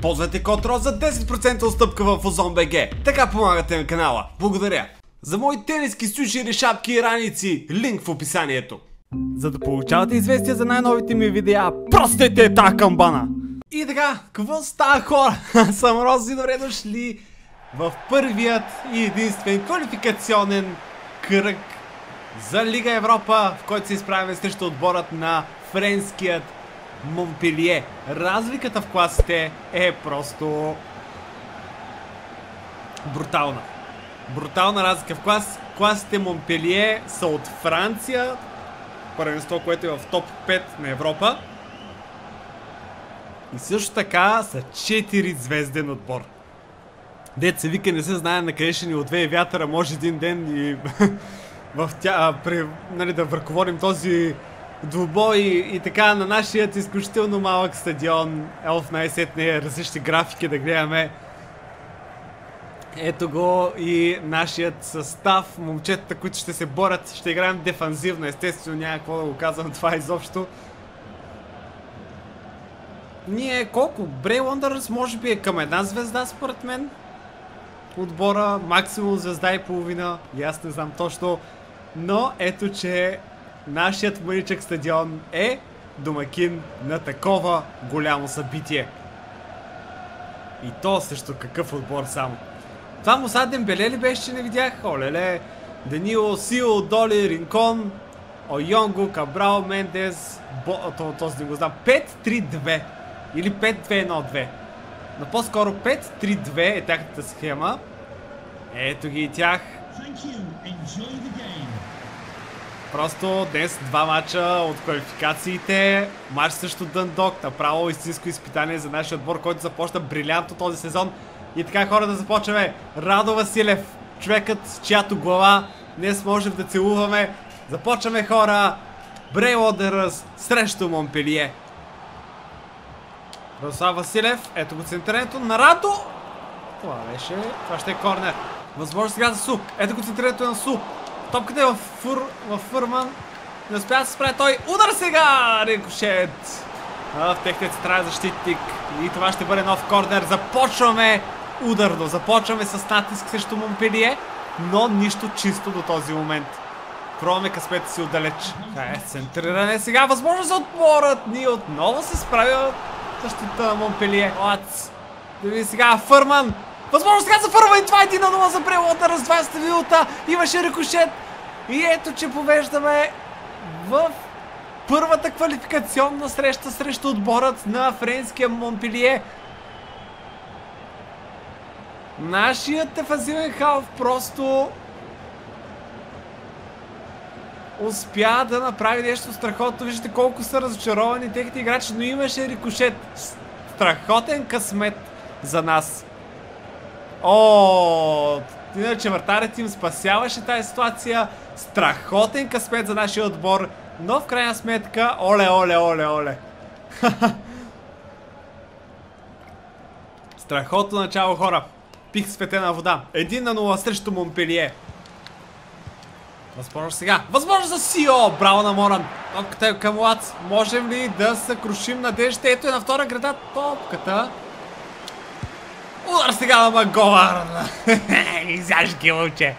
Ползвайте код РОЗ за 10% отстъпка в OZON.BG. Така помагате на канала. Благодаря. За мои тениски, сушери, шапки и раници, линк в описанието. За да получавате известия за най-новите ми видеа, простете тази камбана! И така, какво става, хора? Аз съм Рози, добре дошли в първият и единствен квалификационен кръг за Лига Европа, в който се изправяме срещу отборът на френският Монпелие. Разликата в класите е просто брутална. Брутална разлика в клас. Класите Монпелие са от Франция, първенство, което е в топ 5 на Европа. И също така са 4 звезден отбор. Дет се вика, не се знае на къде ще ни отвее вятъра, може един ден и да ръководим този двубой и така на нашият изключително малък стадион. Елф най-сетне различни графики да гледаме. Ето го и нашият състав, момчетата, които ще се борят. Ще играем дефанзивно, естествено няма какво да го казвам това изобщо. Ние колко? Брей Лондърс може би е към една звезда според мен. Отбора, максимум звезда и половина, и аз не знам точно. Но ето, че нашият мъничък стадион е домакин на такова голямо събитие. И то също какъв отбор само. Това Муса Дембеле ли беше, че не видях? Олеле, Данило, Сио, Доли, Ринкон, Ойонго, Кабрал, Мендес, този не го знам, 5-3-2 или 5-2-1-2. Но по-скоро 5-3-2 е тяхната схема. Ето ги и тях. Просто днес два мача от квалификациите. Мач също Дъндок, направо истинско изпитание за нашия отбор, който започна брилянтно този сезон. И така, хора, да започваме. Радо Василев, човекът с чиято глава днес можем да целуваме. Започваме, хора. Брей Лондърс срещу Монпелие. Радослав Василев, ето го центрирането на Радо. Това беше, това ще е корнер. Възможно сега за Су, ето го центрирането на Су. Топката е в Фурман. Не успя да се справи той. Удар сега! Рикошет! В техният централен защитник. И това ще бъде нов корнер. Започваме ударно. Започваме с натиск срещу Монпелие. Но нищо чисто до този момент. Пробваме късмета си отдалеч. Центриране сега. Възможно за отборът ни отново се справя защита на Монпелие. Лац. Да видим сега Фурман. Възможно сега за Фурман и това е 1-0 за Брей Лондърс. 20-та минута. Имаше рикошет. И ето, че повеждаме в първата квалификационна среща срещу отборът на френския Монпелие. Нашият дефанзивен халф просто успя да направи нещо страхотно. Виждате колко са разочаровани техните играчи, но имаше рикошет. Страхотен късмет за нас. Иначе вратарят им спасяваше тази ситуация. Страхотен късмет за нашия отбор. Но в крайна сметка, оле. Страхотно начало, хора. Пих светена вода. 1-0 срещу Монпелие. Възможно сега. Възможно за Сио. Браво на Моран. Топката е към Лац. Можем ли да съкрушим надеждите? Ето е на втора града топката. Удар сега на Маговар. Изяжки момче.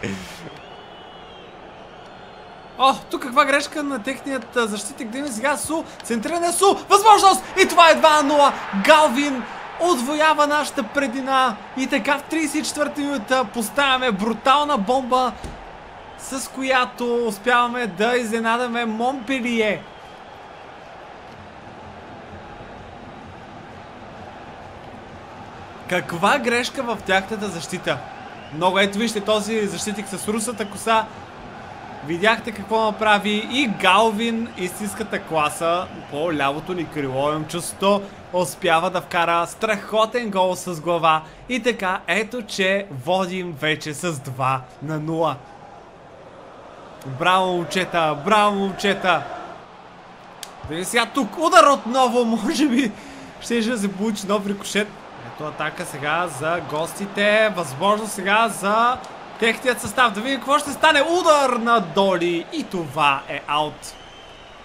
Тук каква грешка на техният защитник. Да има сега Су. Центриране Су. Възможност. И това е 2-0. Галвин отвоява нашата предина. И така в 34-та минута поставяме брутална бомба, с която успяваме да изненадаме Монпелие. Каква грешка в тяхната защита. Много, ето вижте този защитник с русата коса. Видяхте какво направи и Галвин, истинската класа по лявото ни крило. Имам чувството, успява да вкара страхотен гол с глава. И така, ето че водим вече с 2-0. Браво, момчета, браво, момчета. Да ви сега тук удар отново, може би ще се получи нов рикошет. Ето атака сега за гостите. Възможно сега за техният състав. Да видим какво ще стане. Удар на Доли. И това е аут.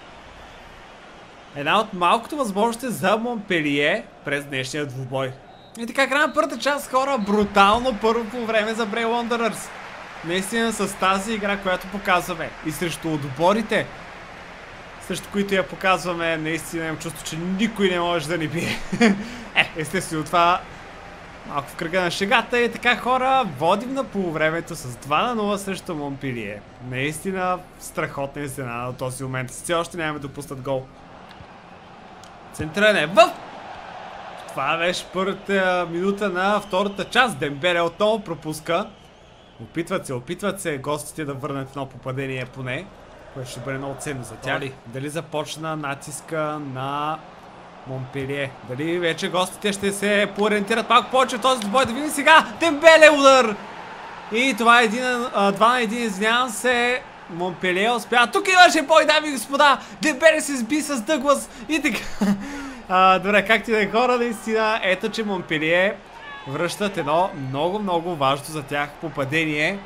Една от малкото възможности за Монпелие през днешния двубой. И така, края на първата част, хора, брутално първо по време за Brave Wanderers. Наистина с тази игра, която показваме и срещу отборите, срещу които я показваме, наистина имам чувство, че никой не може да ни бие. Естествено това малко в кръга на шегата и така, хора, водим на полувремето с 2-0 срещу Монпелие. Наистина страхотна изненада до този момент. Все още нямаме допуснат гол. Центриране в... Това беше първата минута на втората част. Дембеле отново пропуска. Опитват се гостите да върнат едно попадение поне, което ще бъде много ценно за тях. Дали започна натиска на Монпелие? Дали вече гостите ще се поориентират малко повече в този бой? Да видим сега. Дембеле удар! И това е 2 на 1, извинявам се. Монпелие успя. Тук имаше бой, дами и господа. Дембеле се сби с Дъглас и така. Добре, както и да е, хора, наистина. Ето, че Монпелие връщат едно много важно за тях попадение.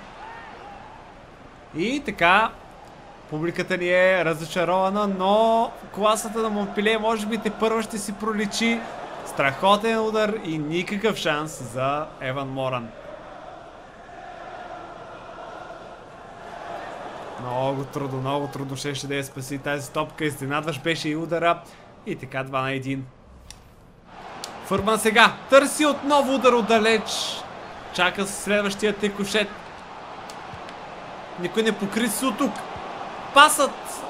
И така, публиката ни е разочарована, но класата на Монпелие може би тепърва ще си проличи. Страхотен удар и никакъв шанс за Еван Моран. Много трудно ще да я спаси тази топка. Изненадваш беше и удара. И така 2 на 1. Фурман сега търси отново удар отдалеч. Чака следващия текошет. Никой не покри се от тук. Пасът.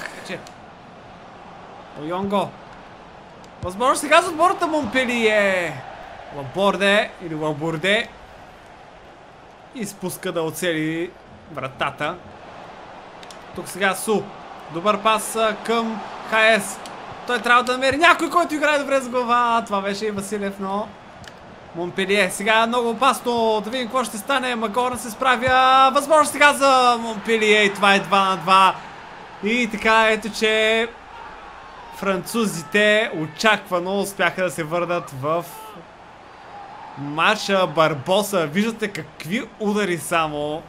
Ойонго. Възможно сега за отбората Монпелие. Лаборде или Лаборде изпуска да оцели вратата. Тук сега Су. Добър пас към ХС. Той трябва да намери някой, който играе добре с глава. Това беше и Василев, но Монпелие. Сега е много опасно. Да видим какво ще стане. Магоран се справя. Възможно сега за Монпелие. И това е 2 на 2. И така, ето че французите очаквано успяха да се върнат в матча. Барбоса. Виждате какви удари само.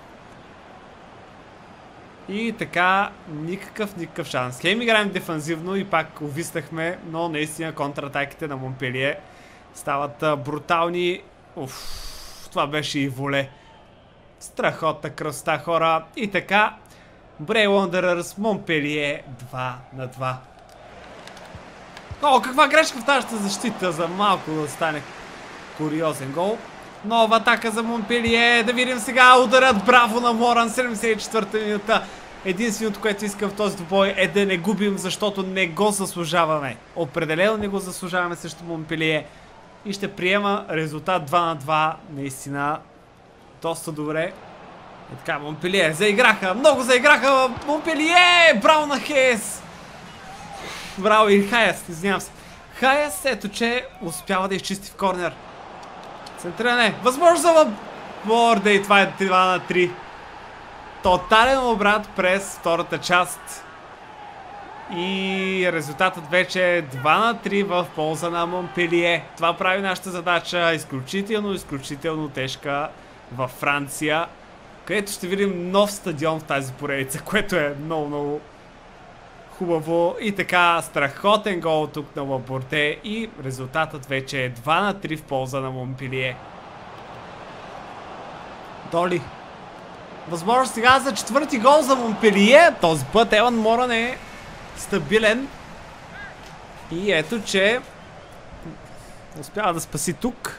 И така, никакъв шанс. Хем играем дефанзивно и пак увиснахме, но наистина контратаките на Монпелие стават брутални. Това беше и воле. Страхотна красота, хора. И така, Brave Wanderers Монпелие 2 на 2. О, каква грешка в тази защита, за малко да стане куриозен гол. Нова атака за Монпелие. Да видим сега ударът. Браво на Моран. 74-та минута. Единственото, което искам в този двубой е да не губим, защото не го заслужаваме. Определено не го заслужаваме срещу Монпелие. И ще приема резултат 2 на 2. Наистина доста добре. И така, Монпелие заиграха. Много заиграха. Монпелие! Браво на Хес! Браво и Хайес. Извинявам се. Хайес, ето че успява да изчисти в корнер. Центриране. Възможно за Лаборде и това е 3 на 3. Тотален обрат през втората част. И резултатът вече е 2 на 3 в полза на Монпелие. Това прави нашата задача изключително тежка във Франция, където ще видим нов стадион в тази поредица, което е много хубаво. И така, страхотен гол тук на Лаборде и резултатът вече е 2 на 3 в полза на Монпелие. Доли. Възможно сега за четвърти гол за Монпелие. Този път Еван Моран е стабилен. И ето, че успява да спаси тук.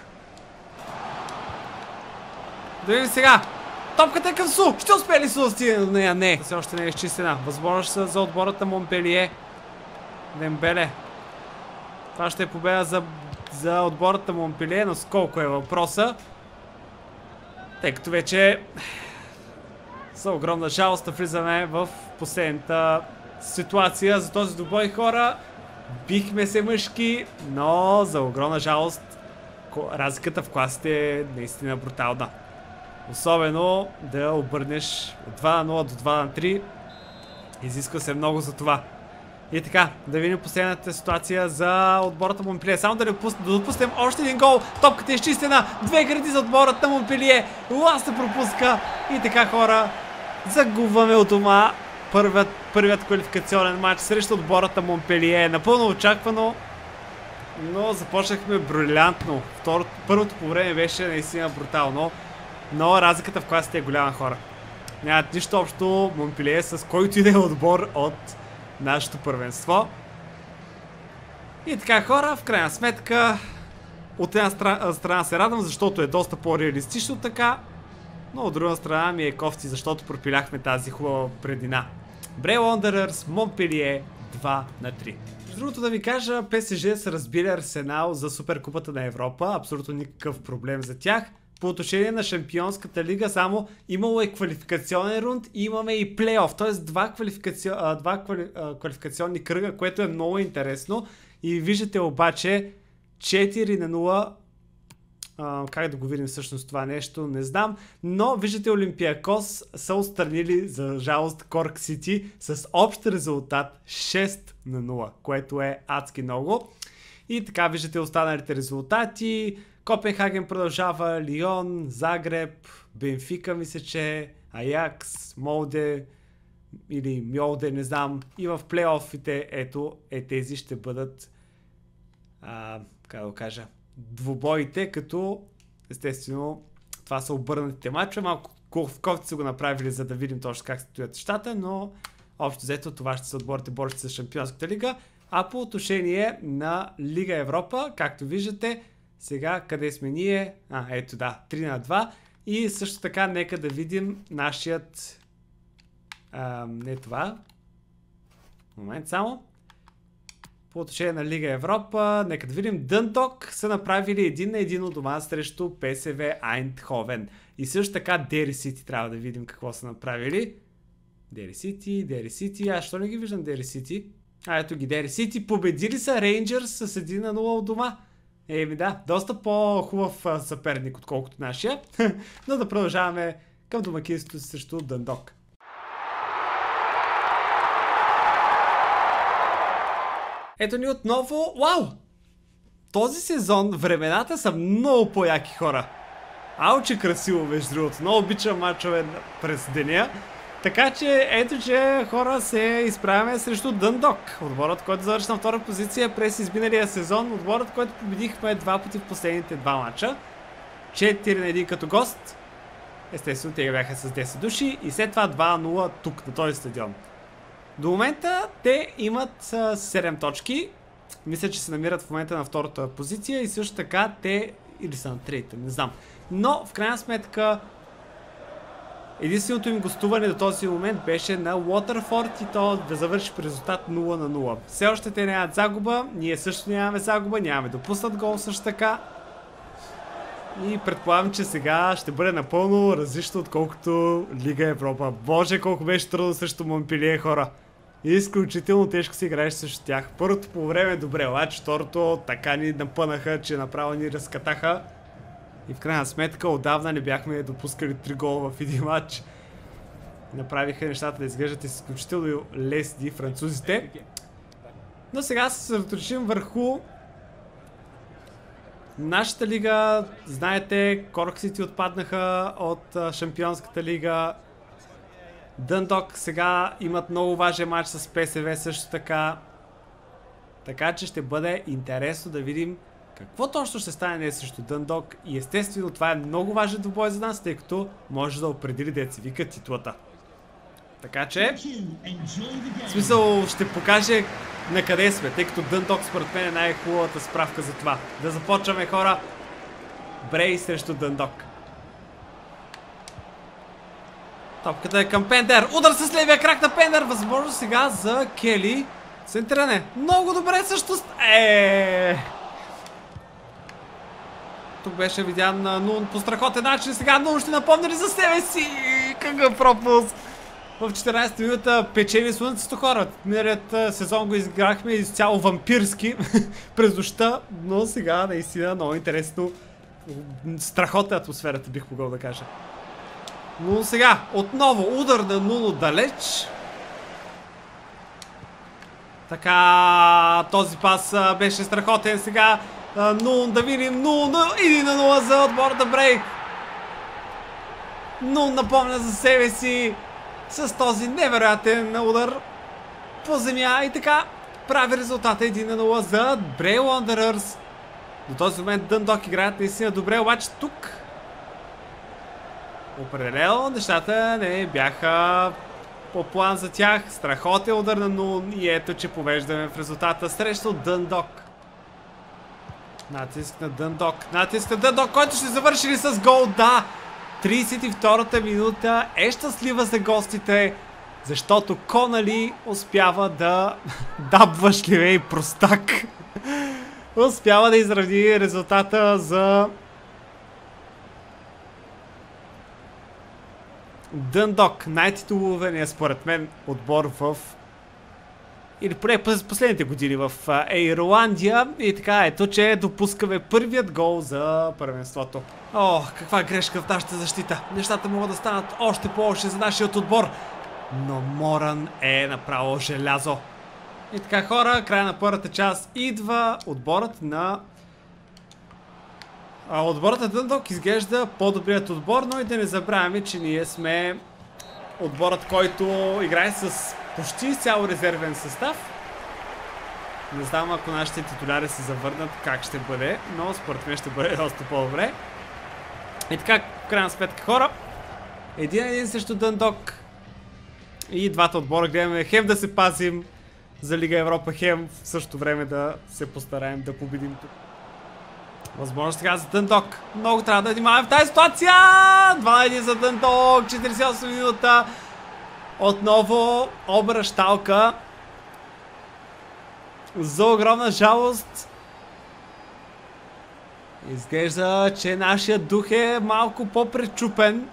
Да видим сега. Топката е към Су. Ще успее ли Су да стигне до нея? Не. Все още не е изчистена. Възможно за отбората Монпелие. Дембеле. Това ще е победа за отбората Монпелие, но с колко е въпроса? Тъй като вече за огромна жалост влизаме в последната ситуация за този двубой, хора. Бихме се мъжки, но за огромна жалост разликата в класите е наистина брутална. Особено да обърнеш от 2 на 0 до 2 на 3. Изисква се много за това. И така, да видим последната ситуация за отбората Монпелие. Само да допуснем още един гол. Топката е изчистена. 2 гради за отбората Монпелие. Ласта пропуска. И така, хора, загубваме от дома първият квалификационен матч срещу отбората Монпелие. Напълно очаквано. но започнахме брилянтно. Първото по време беше наистина брутално, но разликата в класите е голяма, хора. Нямат нищо общо Монпелие с който и да е отбор от нашето първенство. И така, хора, в крайна сметка, от една страна се радвам, защото е доста по-реалистично така, но от друга страна ми е кофти, защото пропиляхме тази хубава предина. Брей Wanderers, Монпелие 2-3. Другото да ви кажа, ПСЖ са разбили Арсенал за Суперкупата на Европа, абсолютно никакъв проблем за тях. По отношение на Шампионската лига само имало е квалификационен рунд и имаме и плейоф, т.е. два квалификационни кръга, което е много интересно. И виждате обаче 4-0, как да го видим всъщност това нещо, не знам, но виждате Олимпиакос са отстранили за жалост Корк Сити с общ резултат 6-0, което е адски много. И така виждате останалите резултати. Копенхаген продължава, Лион, Загреб, Бенфика мисля, че Аякс, Молде или Мьолде, не знам. И в плейофите, ето, тези ще бъдат, как да го кажа, двубоите, като естествено това са обърнатите матча. Малко кофти са го направили, за да видим точно как стоят нещата, но общо взето това ще са отборите борци за Шампионската лига. А по отношение на Лига Европа, както виждате, сега къде сме ние? Ето да, 3-2. И също така нека да видим нашият... не това. Момент само. По отношение на Лига Европа, нека да видим. Дъндок са направили 1-1 от дома срещу ПСВ Айндховен. И също така Дери Сити трябва да видим какво са направили. Дери Сити. Аз що не ги виждам Дери Сити? Ето ги Дери Сити. Победили са Рейнджърс с 1-0 от дома. Еми да, доста по-хубав съперник, отколкото нашия. Но да продължаваме към домакинството си срещу Дъндок. Ето ни отново. Вау! Този сезон времената са много по-яки, хора. Че красиво, между другото. Много обичам мачове през деня. Така че, ето че хора се изправяме срещу Дъндок. Отборът, който завърши на втора позиция през изминалия сезон. Отборът, който победихме два пъти в последните два мача. 4-1 като гост. Естествено, те бяха с 10 души. И след това 2-0 тук, на този стадион. До момента те имат 7 точки. Мисля, че се намират в момента на втората позиция. И също така те... Или са на трета, не знам. Но, в крайна сметка... Единственото им гостуване до този момент беше на Уотърфорд и то да завърши по резултат 0-0. Все още те нямат загуба, ние също нямаме загуба, нямаме допуснат гол също така. И предполагам, че сега ще бъде напълно различно, отколкото Лига Европа. Боже, колко беше трудно срещу Монпелие, хора. Изключително тежко се играеше срещу тях. Първото по време е добре, обаче второто така ни напънаха, че направо ни разкатаха. И в крайна сметка отдавна не бяхме допускали 3 гола в един матч. Направиха нещата да изглеждат изключително лесни французите. Но сега се съсредоточим върху нашата лига. Знаете, Корк Сити отпаднаха от Шампионската лига. Дъндок сега имат много важен матч с ПСВ също така. Така че ще бъде интересно да видим какво точно ще стане днес срещу Дъндок. И естествено това е много важен двубой за нас, тъй като може да определи деца вика титлата. Така че, в смисъл ще покаже на къде сме, тъй като Дъндок според мен е най-хубавата справка за това. Да започваме, хора. Брей срещу Дъндок. Топката е към Пендер. Удар с левия крак на Пендер. Възможно сега за Кели. Центриране. Много добре също. Тук беше видян Нун по страхотен начин. Сега Нун ще напомня ли за себе си? Какъв пропуск! В 14 минута печели слънцето, хора. Миналият сезон го изиграхме изцяло вампирски през нощта, но сега наистина много интересно. Страхотна атмосферата, бих могъл да кажа. Но сега отново удар на Нун отдалеч. Така, този пас беше страхотен сега. Нун, да видим, Нун, 1-0 за отбор да Брей. Нун напомня за себе си с този невероятен удар по земя и така. прави резултата 1-0 за Bray Wanderers. До този момент Дъндок играят наистина добре, обаче тук определено нещата не бяха по план за тях. Страхотен удар на Нун и ето, че повеждаме в резултата срещу Дъндок. Натиск на Дъндок, който ще завърши ли с гол? Да! 32-та минута е щастлива за гостите, защото Конали успява да дабваш ли и простак. Успява да изравни резултата за Дъндок. Най-титулувания според мен отбор в или поне последните години в Ирландия. И така, ето, че допускаме първият гол за първенството. О, каква грешка в нашата защита. Нещата могат да станат още по-лоши за нашия отбор. Но Моран е направо желязо. И така, хора, края на първата част идва отборът на... Отборът на Дъндок изглежда по-добрият отбор, но и да не забравяме, че ние сме отборът, който играе с почти изцяло резервен състав. Не знам, ако нашите титуляри се завърнат как ще бъде, но според мен ще бъде доста по-добре. И така, в крайна сметка, хора, един срещу Дъндок и двата отбора гледаме хем да се пазим за Лига Европа, хем в същото време да се постараем да победим тук. Възможно сега за Дъндок. Много трябва да внимаваме в тази ситуация! 2-1 за Дъндок, 48 минута. Отново обръщалка. За огромна жалост. Изглежда, че нашият дух е малко по-пречупен.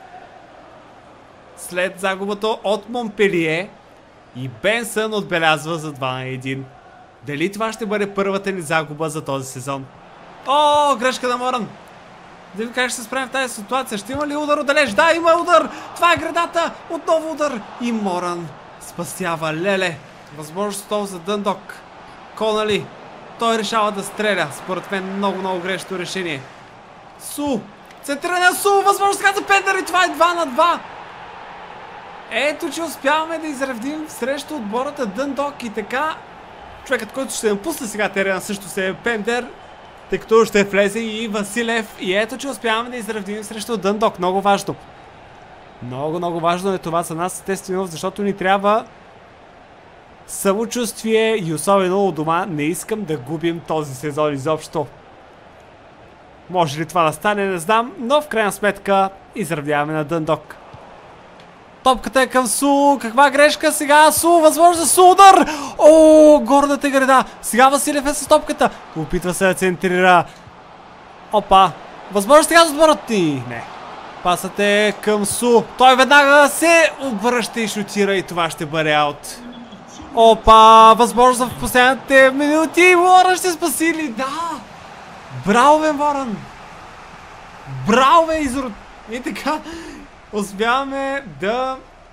След загубата от Монпелие. И Бенсън отбелязва за 2-1. Дали това ще бъде първата ни загуба за този сезон? О, грешка на Моран. Да видим как ще се справим в тази ситуация. Ще има ли удар отдалеч? Да, има удар! Това е градата! Отново удар! И Моран спасява. Леле! Възможност отново за Дъндок. Конали. Той решава да стреля. Според мен много грешно решение. Су! Центриране на Су! Възможност сега за Пендър и това е 2-2! Ето, че успяваме да изравним срещу отбората Дъндок и така. Човекът, който ще напусне сега терена също се е Пендър, тъй като ще влезе и Василев. И ето, че успяваме да изравним срещу Дъндок. Много важно. Много важно е това за нас, естествено, защото ни трябва самочувствие и особено у дома. Не искам да губим този сезон изобщо. Може ли това да стане, не знам, но в крайна сметка изравняваме на Дъндок. Топката е към Су. Каква грешка сега? Су, възможно за Су удар! О, горната града. Сега Василев е с топката. Опитва се да центрира. Опа. Възможно сега за отборът ни. Не. Пасът е към Су. Той веднага се обръща и шутира и това ще бъде аут. Опа. Възможно в последните минути. Моран ще спаси ли? Да. Браво бе, Моран. Браво бе, Изрод. И така успяваме да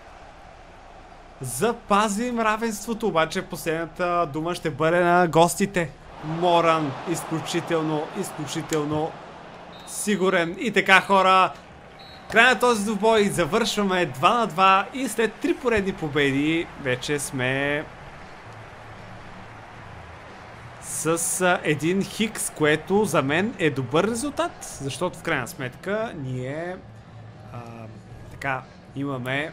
запазим равенството, обаче последната дума ще бъде на гостите. Моран, изключително сигурен. И така, хора, край на този двубой завършваме 2-2 и след 3 поредни победи вече сме с един хикс, което за мен е добър резултат, защото в крайна сметка ние така имаме...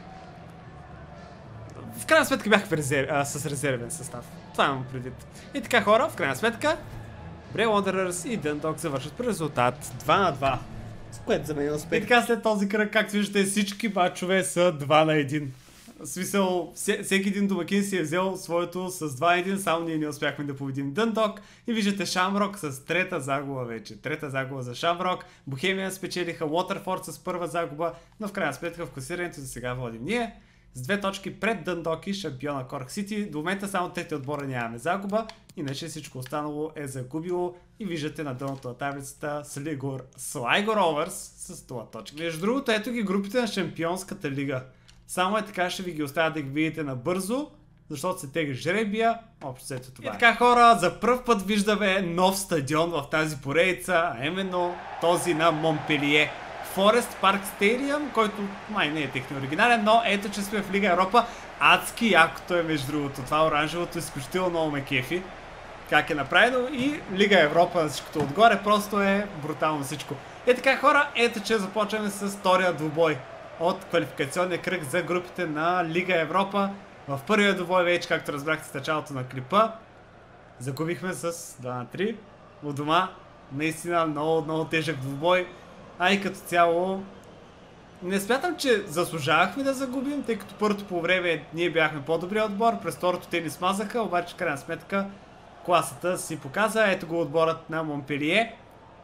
В крайна сметка бях с резервен състав. Това имам предвид. И така, хора, в крайна сметка Bray Wanderers и Дъндок завършат при резултат 2-2. С което за мен е успех. И така, след този кръг, както виждате, всички мачове са 2-1. В смисъл, всеки един домакин си е взел своето с 2-1, само ние не успяхме да победим Дъндок. И виждате Шамрок с трета загуба вече. Трета загуба за Шамрок. Бохемия спечелиха Уотерфорд с първа загуба, но в крайна сметка в класирането за сега водим ние. С 2 точки пред Дъндок и шампиона Корк Сити. До момента само трети отбора нямаме загуба, иначе всичко останало е загубило. И виждате на дъното на таблицата Sligo Rovers с 0 точки. Между другото, ето ги групите на Шампионската лига. Само е така, ще ви ги оставя да ги видите набързо, защото се тега жребия. Общо след това. И така, хора, за пръв път виждаме нов стадион в тази поредица, а именно този на Монпелие. Forest Park Stadium, който май не е техния оригинален, но ето, че сме в Лига Европа. адски якото е между другото. Това оранжевото изключително много ме кефи. Как е направено и Лига Европа на всичкото отгоре, просто е брутално всичко. И така хора, ето че започваме с втория двубой от квалификационния кръг за групите на Лига Европа. В първия двубой вече, както разбрахте с началото на клипа, загубихме с 2-3 у дома. Наистина много тежък двубой, а и като цяло не смятам, че заслужавахме да загубим, тъй като първото по време ние бяхме по-добрия отбор, през второто те ни смазаха, обаче в крайна сметка класата си показа. Ето го отборът на Монпелие.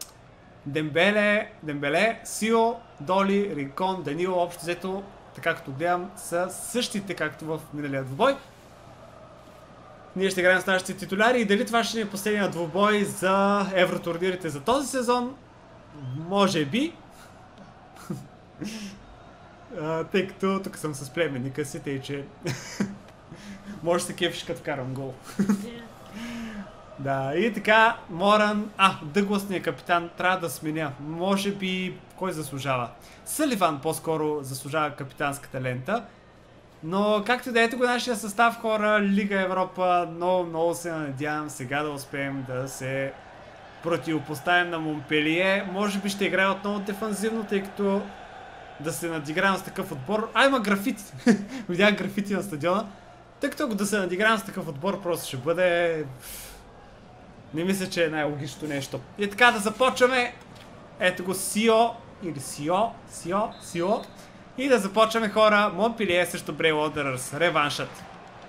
Дембеле, Сио, Доли, Ринкон, Данило, общо взето, така като гледам, са същите както в миналия двубой. Ние ще играем с нашите титуляри и дали това ще ни е последния двубой за евротурнирите за този сезон? Може би. Тъй като тук съм с племенника си, тъй че може да се кефиш като карам гол. Да, и така, Моран, Дъгласният капитан трябва да сменя. Може би, кой заслужава? Съливан по-скоро заслужава капитанската лента. Но както и да, ето го нашия състав, хора, Лига Европа, много се надявам сега да успеем да се противопоставим на Монпелие. Може би ще играе отново дефанзивно, тъй като да се надиграем с такъв отбор. Има графити! Видях графити на стадиона. Тъй като да се надиграем с такъв отбор просто ще бъде... Не мисля, че е най-логичното нещо. И така да започваме. Ето го Сио. Или Сио. И да започваме, хора. Монпелие срещу Брей Уондърърс. Реваншът.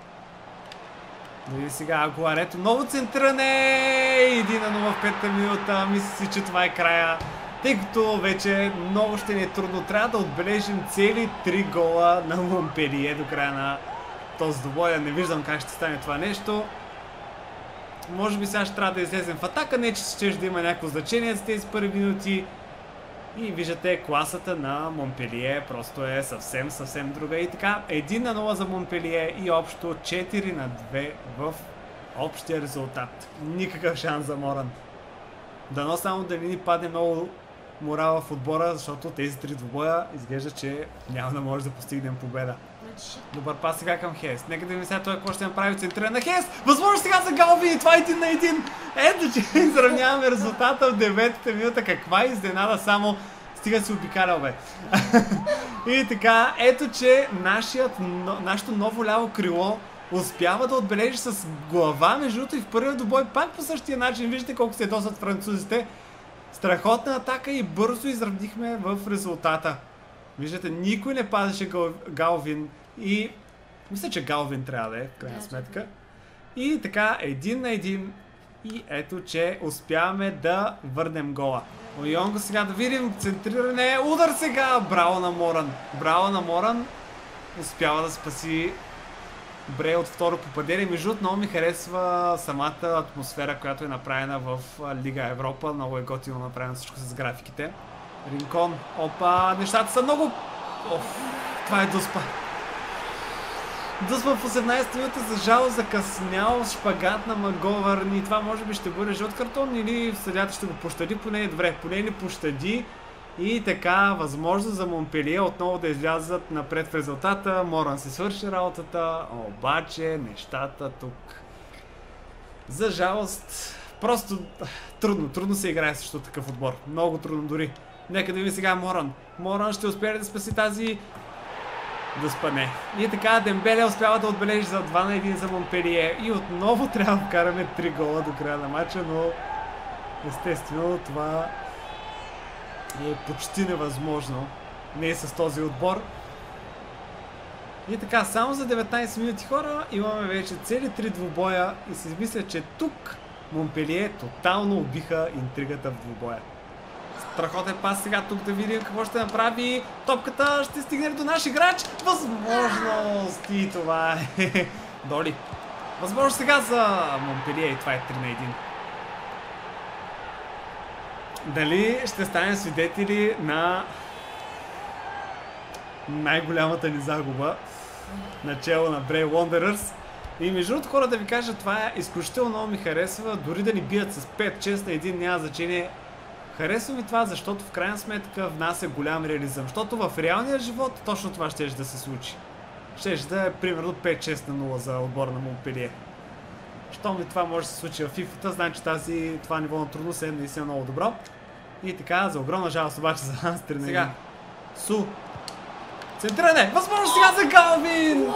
Дори сега Агуарето. Ново центриране. 1-0 в 5-та минута. Мисля си, че това е края. Тъй като вече много ще ни е трудно. Трябва да отбележим цели 3 гола на Монпелие до края на този двубой. Не виждам как ще стане това нещо. Може би сега ще трябва да излезем в атака. Не, че ще да има някакво значение за тези първи минути. И виждате, класата на Монпелие просто е съвсем друга. И така, 1-0 за Монпелие и общо 4-2 в общия резултат. Никакъв шанс за Моран. Дано само да не ни падне много морала в отбора, защото тези 3 двубоя изглежда, че няма да може да постигнем победа. Добър пас сега към Хес. Нека да видим сега той какво ще направи центрира на Хес. Възможно сега за Галвин и това е 1-1. Ето, че изравняваме резултата в 9-та минута. Каква изненада, само стига си обикалял, бе. И така, ето, че нашето ново ляво крило успява да отбележи с глава, между другото и в първия двубой пак по същия начин. Виждате колко се досат французите. Страхотна атака и бързо изравнихме в резултата. Виждате, никой не пазеше Галвин и мисля, че Галвин трябва да е, в крайна сметка. И така, 1-1 и ето, че успяваме да върнем гола. Ойонго сега да видим, центриране, удар сега, браво на Моран. Браво на Моран, успява да спаси Брей от второ попадение. Между другото, много ми харесва самата атмосфера, която е направена в Лига Европа. Много е готино направено всичко с графиките. Ринкон, опа, нещата са много... Това е Дуспа. Дуспа в 18 минута, за жалост закъснял шпагат на Маговърн и това може би ще бъде жълт картон или съдята ще го пощади, поне добре, поне ни пощади. И така, възможно за Монпелие отново да излязат напред в резултата. Моран се свърши работата, обаче нещата тук. За жалост, просто трудно се играе срещу такъв отбор. Много трудно дори. Нека да видим сега Моран. Моран ще успее да спаси тази... Да спане. И така, Дембеле успява да отбележи за 2-1 за Монпелие. И отново трябва да вкараме 3 гола до края на матча, но естествено това е почти невъзможно. Не е с този отбор. И така, само за 19 минути, хора, имаме вече цели 3 двубоя и си мисля, че тук Монпелие тотално убиха интригата в двубоя. Страхотен пас сега тук да видим какво ще направи. Топката ще стигне до наш играч. Възможност и това е Доли. Възможност сега за Монпелие и това е 3-1. Дали ще станем свидетели на най-голямата ни загуба начало на Брей Уондърърс? И между другото, хора, да ви кажа, това е изключително много ми харесва. Дори да ни бият с 5-6 на 1 няма значение. Харесва ми това, защото в крайна сметка внася голям реализъм. Защото в реалния живот точно това ще да се случи. щеше да е примерно 5-6-0 за отбора на Монпелие. Щом ли това може да се случи в FIFA-та, значи това ниво на трудност е наистина много добро. И така, за огромна жалост обаче за нас тренери. Сега, Су. Центриране! Възможно сега за Галвин!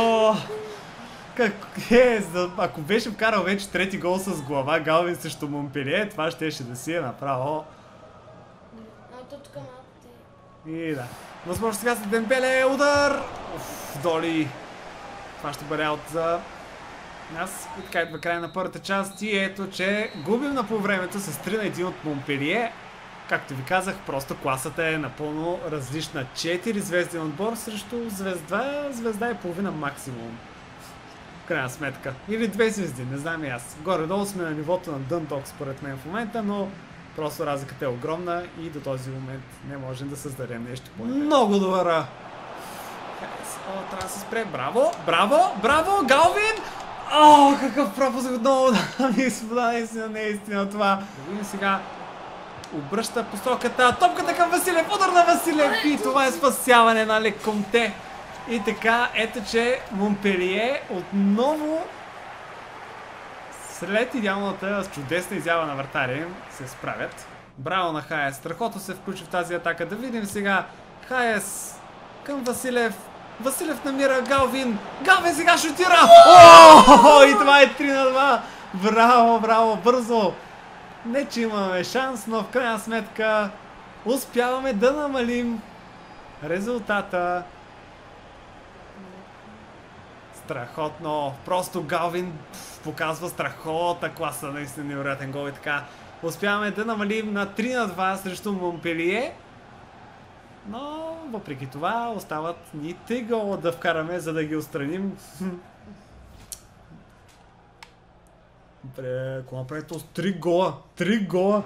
Ако беше вкарал вече трети гол с глава Галвин срещу Монпелие, това щеше да си е направо. И да. Възможно сега за Дембеле, удар! Доли. Това ще бъде аут за нас. И така идва край на първата част и ето, че губим на полувремето с 3-1 от Монпелие. Както ви казах, просто класата е напълно различна. 4 звезден отбор срещу звезда и половина максимум. В крайна сметка. Или 2 звезди, не знам и аз. Горе-долу сме на нивото на Дъндок според мен в момента, но просто разликата е огромна и до този момент не можем да създадем нещо по-добре. Много добър! Трябва да се спре. Браво! Браво! Браво! Галвин! Какъв пропуск отново! Наистина това. Да видим сега. Обръща посоката. Топката към Василев. Удар на Василев. И това е спасяване на Лекомте. И така, ето че Монпелие отново след идеалната чудесна изява на вратаря се справят. Браво на Хаес. Страхотно се включи в тази атака. Да видим сега Хаес към Василев. Василев намира Галвин. Галвин сега шутира. И това е 3-2. Браво, браво, бързо. Не че имаме шанс, но в крайна сметка успяваме да намалим резултата. Страхотно. Просто Галвин показва страхотна класа. Наистина невероятен гол и така. Успяваме да намалим на 3-2 срещу Монпелие. Но въпреки това остават ни 3 гола да вкараме, за да ги отстраним. Добре, ако направим с 3 гола. 3 гола.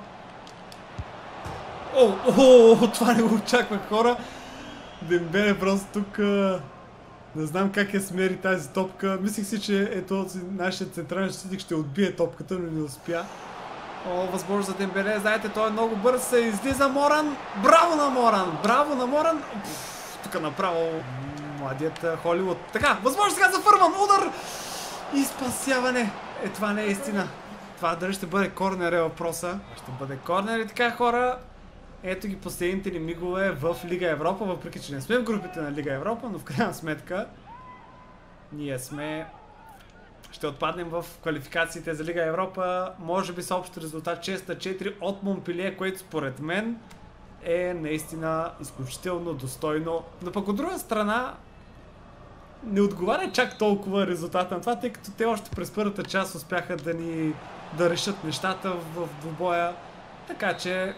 Това не го очаквах, хора. Дембеле просто тук... Не знам как я смери тази топка. Мислих си, че нашия централен защитник ще отбие топката, но не успя. Възможно за Дембеле. Знаете, той е много бърз. Излиза Моран. Браво на Моран! Браво на Моран! Тук направо младият Холивуд. Така, възможно сега за Фърман. Удар! И спасяване. Това не е истина. Това дали ще бъде корнер е въпроса. Ще бъде корнер и така, хора. Ето ги последните ни мигове в Лига Европа, въпреки че не сме в групите на Лига Европа, но в крайна сметка ние ще отпаднем в квалификациите за Лига Европа. Може би с общ резултат 6-4 от Монпелие, което според мен е наистина изключително достойно. Но пък от друга страна не отговаря чак толкова резултата на това, тъй като те още през първата част успяха да решат нещата в двубоя. Така че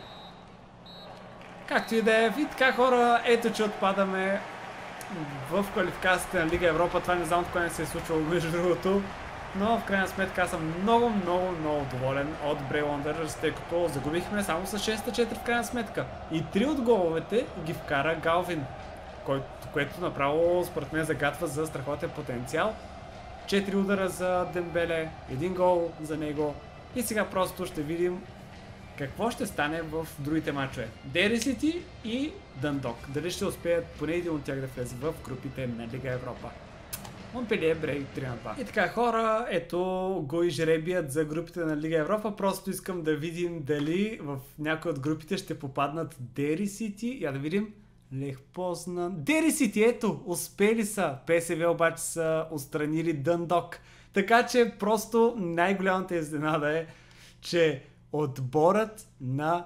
както и да е, и така, хора, ето че отпадаме в квалификацията на Лига Европа. Това не знам кога не се е случвало между другото, но в крайна сметка аз съм много доволен от Брей Уондърърс, тъй като загубихме само с 6-4 в крайна сметка. И 3 от головете ги вкара Галвин, което направо според мен загатва за страхотен потенциал. 4 удара за Дембеле, 1 гол за него и сега просто ще видим какво ще стане в другите мачове. Дери Сити и Дъндок. Дали ще успеят поне един от тях да влезе в групите на Лига Европа. Монпелие Брей 3-2. И така, хора, ето го и жребият за групите на Лига Европа. Просто искам да видим дали в някои от групите ще попаднат Дери Сити. Я да видим. Лех Познан. Дери Сити, ето, успели са. ПСВ обаче са отстранили Дъндок. Така че просто най-голямата изненада е, че отборът на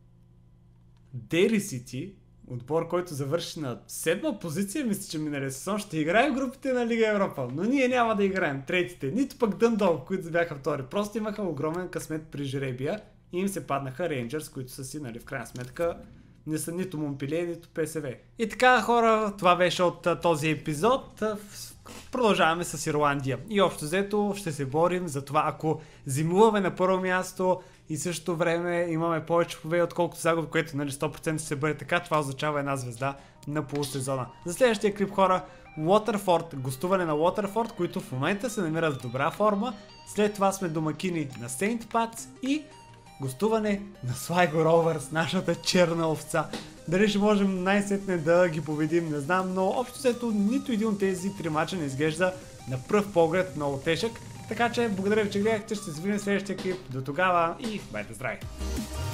Дери Сити, отбор, който завърши на 7-ма позиция, мисля, че миналия сезон, ще играе в групите на Лига Европа. Но ние няма да играем третите, нито пък Дъндок, които бяха втори. Просто имаха огромен късмет при жребия и им се паднаха Рейнджърс, които са си, нали, в крайна сметка не са нито Монпелие, нито ПСВ. И така, хора, това беше от този епизод. Продължаваме с Ирландия. И общо взето ще се борим за това, ако зимуваме на първо място и същото време имаме повече победи, отколкото загуби, което, нали, 100% ще бъде така, това означава една звезда на полусезона. За следващия клип, хора, Уотърфорд, гостуване на Уотърфорд, които в момента се намират в добра форма. След това сме домакини на Сейнт Патс и гостуване на Слайго Ровърс, нашата черна овца. Дали ще можем най-сетне да ги победим, не знам, но общо взето нито един от тези три мача не изглежда на пръв поглед много тежък. Така че благодаря ви, че гледахте, ще се видим в следващия клип. До тогава и бъдете здрави!